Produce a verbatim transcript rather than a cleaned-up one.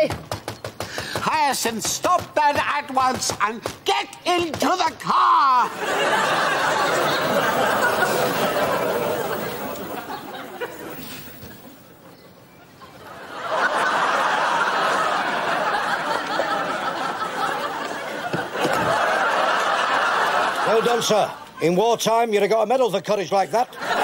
Hey! Hyacinth, stop that at once and get into the car! Well done, sir. In wartime, you'd have got a medal for courage like that.